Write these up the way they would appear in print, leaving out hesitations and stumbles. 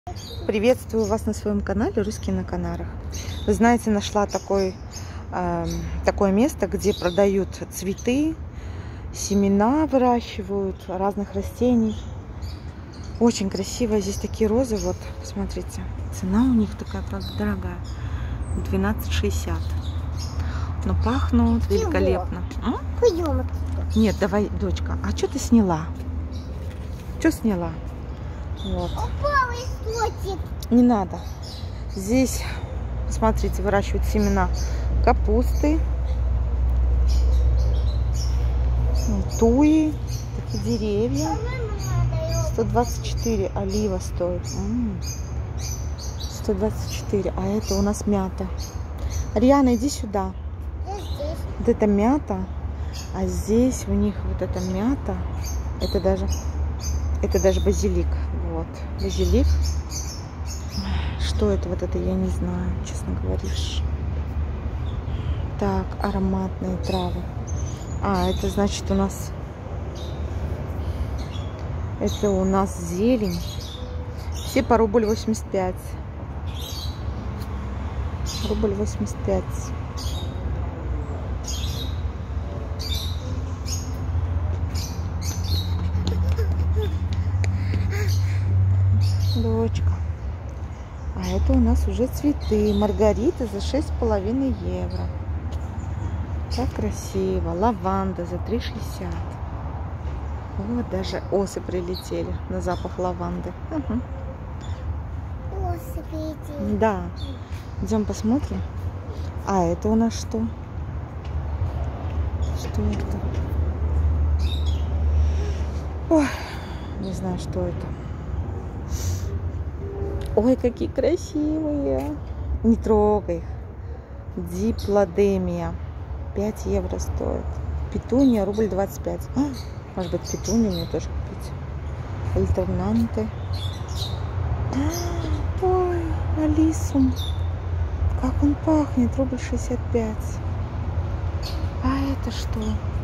Приветствую вас на своем канале «Русские на Канарах». Вы знаете, нашла такое место, где продают цветы, семена выращивают разных растений. Очень красиво. Здесь такие розы. Вот, посмотрите. Цена у них такая, правда, дорогая. 12,60. Но пахнут великолепно. Пойдем. Нет, давай, дочка. А что ты сняла? Что сняла? Вот. Упал листочек. Не надо. Здесь, смотрите, выращивают семена капусты, туи, такие деревья. 124 олива стоит. 124. А это у нас мята. Ариана, иди сюда. Вот это мята. А здесь у них вот эта мята. Это даже базилик. Вот. Базилик. Что это? Вот это я не знаю, честно говоря. Так, ароматные травы. А, это значит у нас... Это у нас зелень. Все по рубль 85. Рубль 85. Дочка. А это у нас уже цветы. Маргарита за 6,5 евро. Так красиво. Лаванда за 3,60. Вот даже осы прилетели на запах лаванды. Угу. Осы прилетели. Да. Идем посмотрим. А это у нас что? Что это? Ой, не знаю, что это. Ой, какие красивые. Не трогай их. Диплодемия. 5 евро стоит. Петуния рубль 25. Может быть, петунию мне тоже купить. Альтернанты. Ой, алисум. Как он пахнет. Рубль 65. А это что?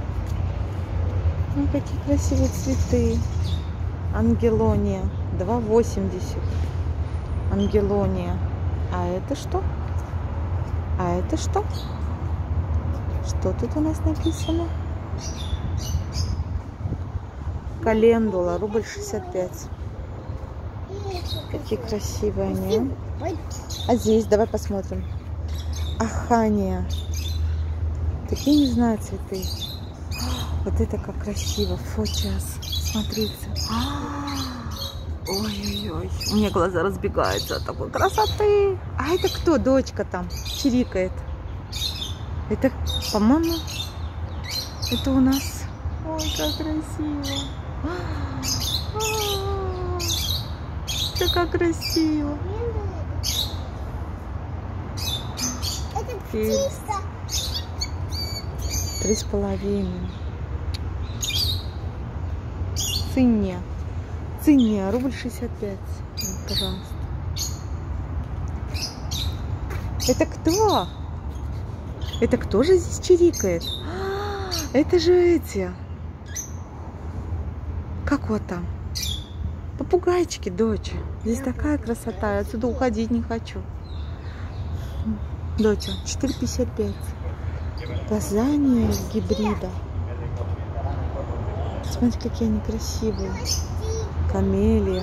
Ну, какие красивые цветы. Ангелония. 2,80. Ангелония. А это что? А это что? Что тут у нас написано? Календула. Рубль 65. Какие красивые они. А здесь давай посмотрим. Ахания. Такие, не знаю, цветы. Вот это как красиво. Фотиас. Смотрите. Ой-ой-ой. У меня глаза разбегаются от такой красоты. А это кто? Дочка там чирикает. Это, по-моему, это у нас... Ой, как красиво. Это как красиво. Это птица. 3,5. Цинния. Цинния, рубль 65. Пожалуйста. Это кто? Это кто же здесь чирикает? Это же эти. Как вот там? Попугайчики, дочь. Здесь такая красота. Я отсюда уходить не хочу. Доча, 4,55. Газания гибрида. Смотрите, какие они красивые. Камелия.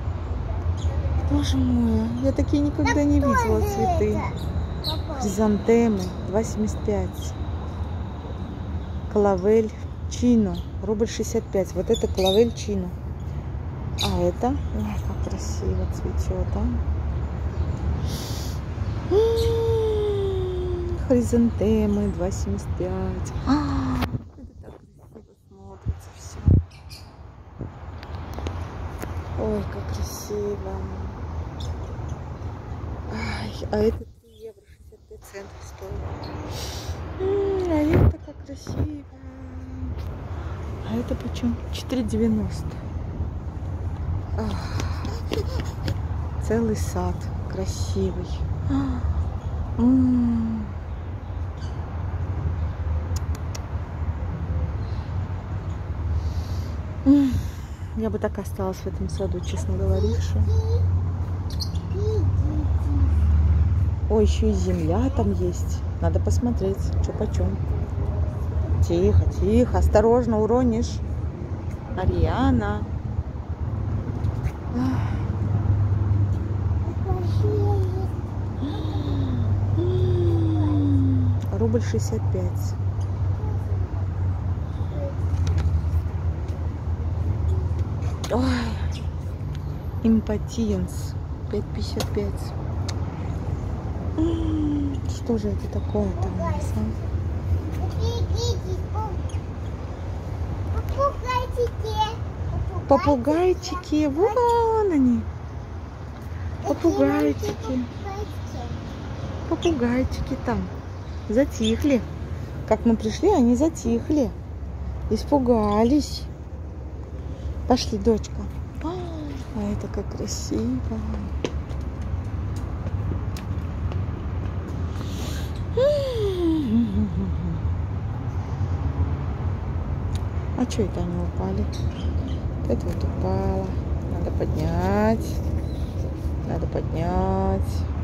Боже мой, я такие никогда не видела цветы. Хризантемы 2,75. Клавель чино. Рубль 65. Вот это клавель чино. А это? Ой, как красиво цветет, а. Хризантемы 2,75. Это так красиво смотрится все. Ой, как красиво. Ай, а это 3 евро 65 центов стоит. А это как красиво. А это почем? 4,90. Целый сад красивый. Я бы так осталась в этом саду, честно говоря. Ой, еще и земля там есть. Надо посмотреть, что почем. Тихо, тихо, осторожно, уронишь. Ариана. Рубль 65. Ой, импотенс 5,55. Что же это такое-то у нас, а? Попугайчики, вон они. Попугайчики. Попугайчики там. Затихли. Как мы пришли, они затихли. Испугались. Пошли, дочка. А это как красиво. А что это они упали? Это вот упало. Надо поднять. Надо поднять.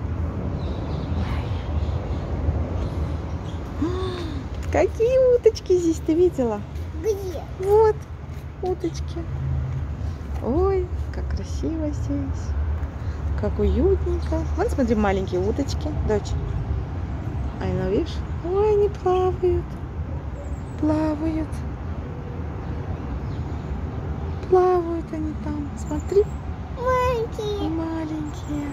Какие уточки здесь, ты видела? Где? Вот, уточки. Ой, как красиво здесь. Как уютненько. Вон, смотри, маленькие уточки. Дочь. А ну, видишь? Ой, они плавают. Плавают. Плавают они там. Смотри. Маленькие. Маленькие.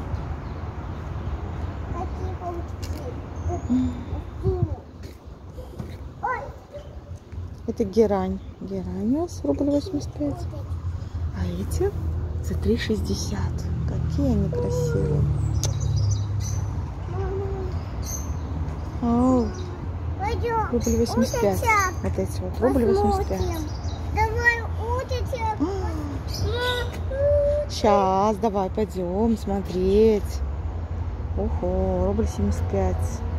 Какие паучки. Ой. Это герань. Герань у нас рубль 85. А эти за 3,60. Какие они красивые. Оу, Пойдем. рубль 85. Уточек. Вот эти вот. Рубль 85. Посмотрим. Давай уточек. Сейчас, давай, пойдем смотреть. Ого, рубль 75.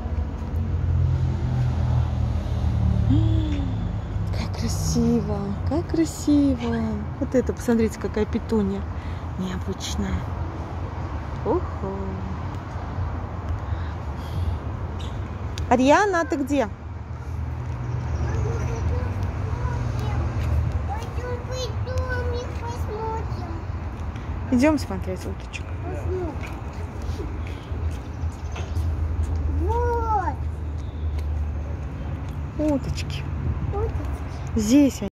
Как красиво, как красиво. Вот это, посмотрите, какая петунья необычная. Ого. Ариана, а ты где? Пойдем их посмотрим. Идем смотреть уточек. Вот. Уточки. Уточки. Здесь они.